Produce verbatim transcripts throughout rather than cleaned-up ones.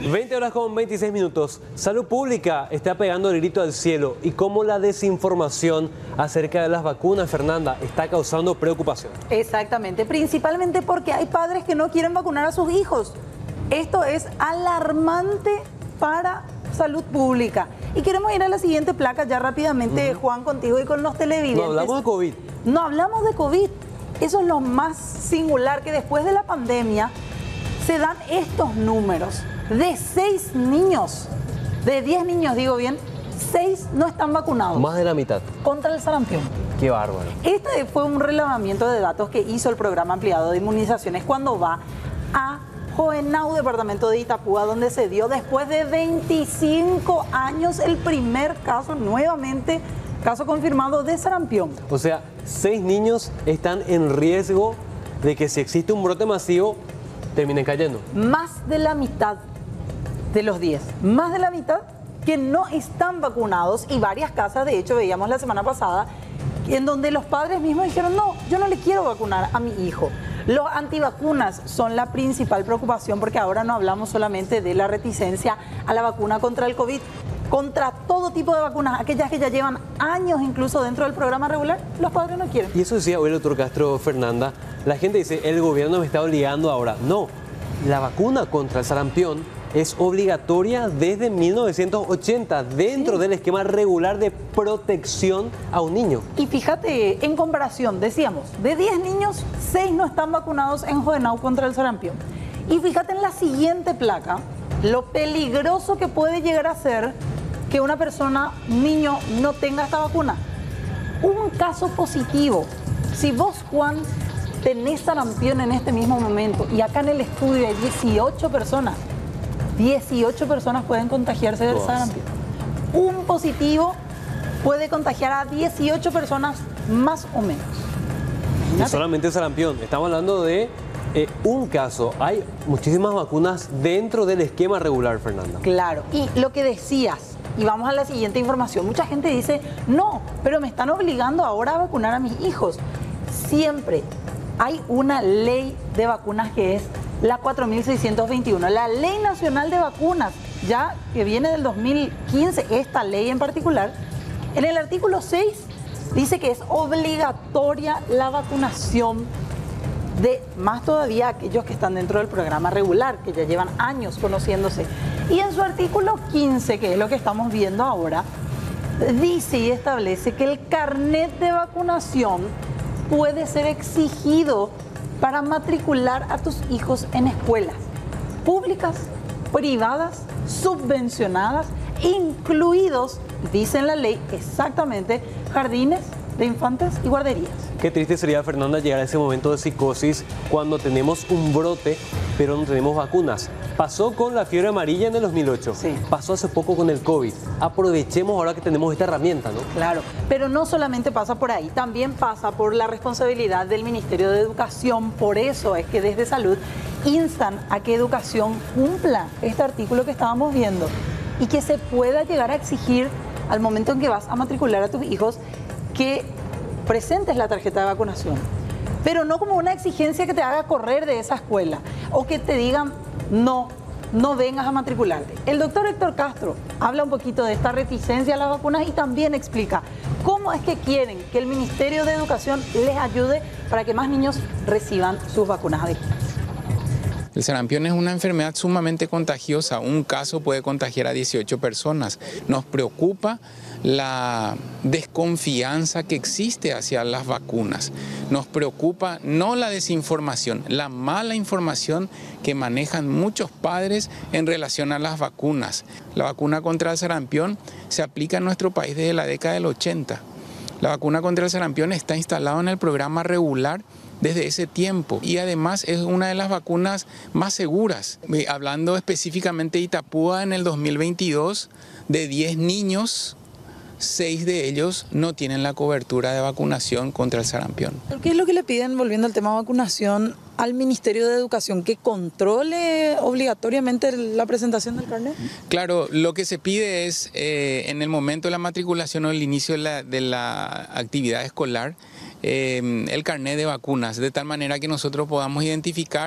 veinte horas con veintiséis minutos. Salud Pública está pegando el grito al cielo y cómo la desinformación acerca de las vacunas, Fernanda, está causando preocupación. Exactamente, principalmente porque hay padres que no quieren vacunar a sus hijos. Esto es alarmante para Salud Pública. Y queremos ir a la siguiente placa ya rápidamente, uh-huh. Juan, contigo y con los televidentes. No hablamos de COVID. No hablamos de COVID. Eso es lo más singular, que después de la pandemia se dan estos números. De seis niños, de diez niños, digo bien, seis no están vacunados. Más de la mitad. Contra el sarampión. Qué bárbaro. Este fue un relevamiento de datos que hizo el Programa Ampliado de Inmunizaciones cuando va a Joenau, departamento de Itapúa, donde se dio después de veinticinco años el primer caso, nuevamente, caso confirmado de sarampión. O sea, seis niños están en riesgo de que si existe un brote masivo, terminen cayendo. Más de la mitad de los diez, más de la mitad que no están vacunados, y varias casas, de hecho, veíamos la semana pasada, en donde los padres mismos dijeron, no, yo no le quiero vacunar a mi hijo. Los antivacunas son la principal preocupación, porque ahora no hablamos solamente de la reticencia a la vacuna contra el COVID, contra todo tipo de vacunas, aquellas que ya llevan años incluso dentro del programa regular, los padres no quieren. Y eso decía hoy el doctor Castro, Fernanda, la gente dice, el gobierno me está obligando ahora. No, la vacuna contra el sarampión es obligatoria desde mil novecientos ochenta dentro sí. del esquema regular de protección a un niño. Y fíjate, en comparación, decíamos, de diez niños, seis no están vacunados en Joenau contra el sarampión. Y fíjate en la siguiente placa, lo peligroso que puede llegar a ser que una persona, un niño, no tenga esta vacuna. Un caso positivo. Si vos, Juan, tenés sarampión en este mismo momento y acá en el estudio hay dieciocho personas, dieciocho personas pueden contagiarse del sarampión. Un positivo puede contagiar a dieciocho personas más o menos. No solamente sarampión, estamos hablando de eh, un caso. Hay muchísimas vacunas dentro del esquema regular, Fernanda. Claro, y lo que decías, y vamos a la siguiente información, mucha gente dice, no, pero me están obligando ahora a vacunar a mis hijos. Siempre hay una ley de vacunas que es la cuatro mil seiscientos veintiuno, la Ley Nacional de Vacunas, ya que viene del dos mil quince, esta ley en particular. En el artículo seis dice que es obligatoria la vacunación de, más todavía, aquellos que están dentro del programa regular, que ya llevan años conociéndose. Y en su artículo quince, que es lo que estamos viendo ahora, dice y establece que el carnet de vacunación puede ser exigido para matricular a tus hijos en escuelas públicas, privadas, subvencionadas, incluidos, dice en la ley exactamente, jardines de infantes y guarderías. Qué triste sería, Fernanda, llegar a ese momento de psicosis cuando tenemos un brote, pero no tenemos vacunas. Pasó con la fiebre amarilla en el dos mil ocho, sí. Pasó hace poco con el COVID. Aprovechemos ahora que tenemos esta herramienta, ¿no? Claro, pero no solamente pasa por ahí, también pasa por la responsabilidad del Ministerio de Educación. Por eso es que desde Salud instan a que Educación cumpla este artículo que estábamos viendo y que se pueda llegar a exigir al momento en que vas a matricular a tus hijos que presentes la tarjeta de vacunación, pero no como una exigencia que te haga correr de esa escuela o que te digan no, no vengas a matricularte. El doctor Héctor Castro habla un poquito de esta reticencia a las vacunas y también explica cómo es que quieren que el Ministerio de Educación les ayude para que más niños reciban sus vacunas adecuadas. El sarampión es una enfermedad sumamente contagiosa. Un caso puede contagiar a dieciocho personas. Nos preocupa la desconfianza que existe hacia las vacunas. Nos preocupa no la desinformación, la mala información que manejan muchos padres en relación a las vacunas. La vacuna contra el sarampión se aplica en nuestro país desde la década del ochenta. La vacuna contra el sarampión está instalada en el programa regular desde ese tiempo y además es una de las vacunas más seguras. Hablando específicamente de Itapúa, en el dos mil veintidós, de diez niños, seis de ellos no tienen la cobertura de vacunación contra el sarampión. ¿Qué es lo que le piden, volviendo al tema de vacunación, al Ministerio de Educación? ¿Que controle obligatoriamente la presentación del carnet? Claro, lo que se pide es, eh, en el momento de la matriculación o el inicio de la, de la actividad escolar, eh, el carnet de vacunas, de tal manera que nosotros podamos identificar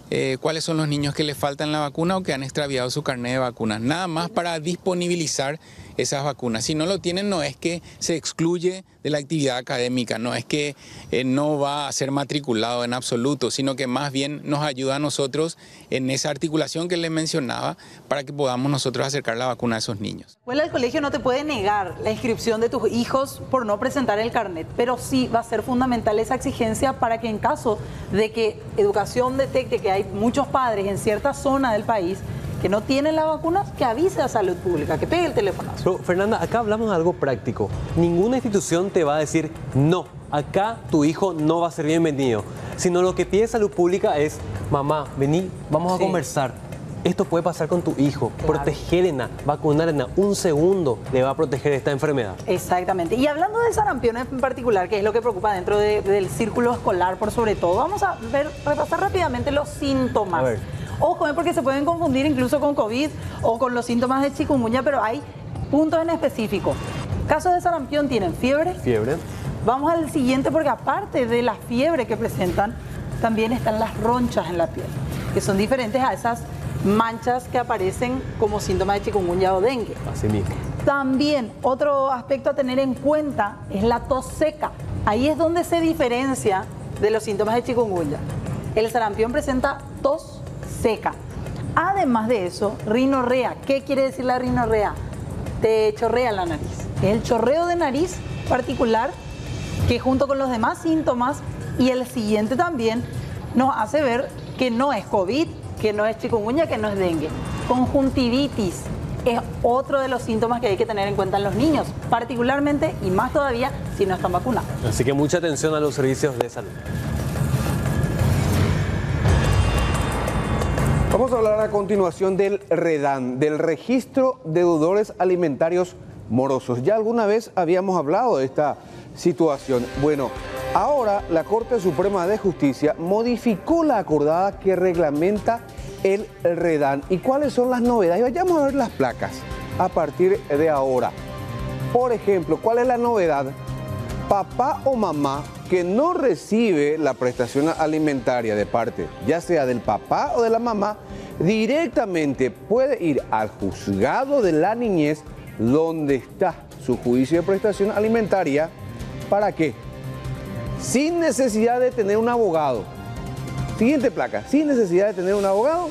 eh, cuáles son los niños que le faltan la vacuna o que han extraviado su carnet de vacunas. Nada más para disponibilizar esas vacunas. Si no lo tienen, no es que se excluye de la actividad académica, no es que eh, no va a ser matriculado en absoluto, sino que más bien nos ayuda a nosotros en esa articulación que les mencionaba para que podamos nosotros acercar la vacuna a esos niños. La escuela del colegio no te puede negar la inscripción de tus hijos por no presentar el carnet, pero sí va a ser fundamental esa exigencia para que en caso de que educación detecte que hay muchos padres en cierta zona del país que no tienen la vacuna, que avise a Salud Pública, que pegue el teléfonazo. Pero, Fernanda, acá hablamos de algo práctico. Ninguna institución te va a decir, no, acá tu hijo no va a ser bienvenido. Sino lo que pide Salud Pública es, mamá, vení, vamos a sí. conversar. Esto puede pasar con tu hijo. Claro. Protegerla, vacunarla, un segundo le va a proteger esta enfermedad. Exactamente. Y hablando de sarampión en particular, que es lo que preocupa dentro de, del círculo escolar por sobre todo, vamos a ver, repasar rápidamente los síntomas. A ver. Ojo, porque se pueden confundir incluso con COVID o con los síntomas de chikungunya, pero hay puntos en específico. Casos de sarampión tienen fiebre. Fiebre. Vamos al siguiente porque aparte de la fiebre que presentan, también están las ronchas en la piel, que son diferentes a esas manchas que aparecen como síntomas de chikungunya o dengue. Así mismo. También otro aspecto a tener en cuenta es la tos seca. Ahí es donde se diferencia de los síntomas de chikungunya. El sarampión presenta tos seca. Además de eso, rinorrea. ¿Qué quiere decir la rinorrea? Te chorrea la nariz. Es el chorreo de nariz particular que junto con los demás síntomas y el siguiente también nos hace ver que no es COVID, que no es chikungunya, que no es dengue. Conjuntivitis es otro de los síntomas que hay que tener en cuenta en los niños, particularmente y más todavía si no están vacunados. Así que mucha atención a los servicios de salud. Vamos a hablar a continuación del REDAN, del Registro de Deudores Alimentarios Morosos. Ya alguna vez habíamos hablado de esta situación. Bueno, ahora la Corte Suprema de Justicia modificó la acordada que reglamenta el REDAN. ¿Y cuáles son las novedades? Vayamos a ver las placas a partir de ahora. Por ejemplo, ¿cuál es la novedad? Papá o mamá que no recibe la prestación alimentaria de parte, ya sea del papá o de la mamá, directamente puede ir al juzgado de la niñez donde está su juicio de prestación alimentaria. ¿Para qué? Sin necesidad de tener un abogado. Siguiente placa, sin necesidad de tener un abogado,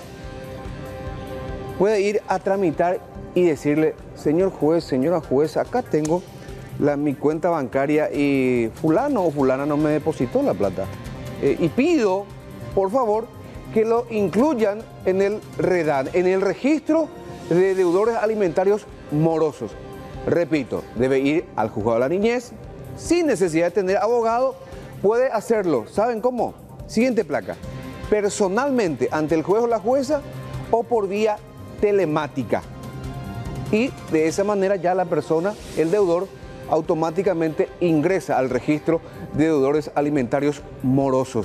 puede ir a tramitar y decirle, señor juez, señora juez, acá tengo La, mi cuenta bancaria y fulano o fulana no me depositó la plata. Eh, y pido, por favor, que lo incluyan en el REDAN, en el Registro de Deudores Alimentarios Morosos. Repito, debe ir al juzgado de la niñez, sin necesidad de tener abogado, puede hacerlo. ¿Saben cómo? Siguiente placa. Personalmente ante el juez o la jueza o por vía telemática. Y de esa manera ya la persona, el deudor, automáticamente ingresa al registro de deudores alimentarios morosos.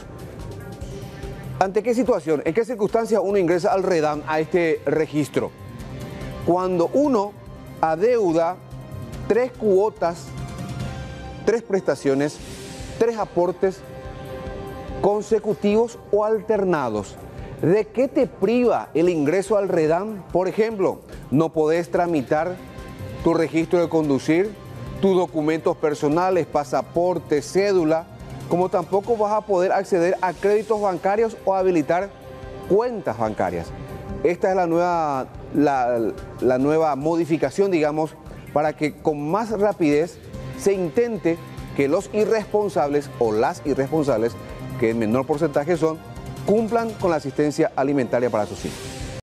¿Ante qué situación? ¿En qué circunstancias uno ingresa al REDAN, a este registro? Cuando uno adeuda tres cuotas, tres prestaciones, tres aportes consecutivos o alternados. ¿De qué te priva el ingreso al REDAN? Por ejemplo, no podés tramitar tu registro de conducir, tus documentos personales, pasaporte, cédula, como tampoco vas a poder acceder a créditos bancarios o habilitar cuentas bancarias. Esta es la nueva, la, la nueva modificación, digamos, para que con más rapidez se intente que los irresponsables o las irresponsables, que en menor porcentaje son, cumplan con la asistencia alimentaria para sus hijos.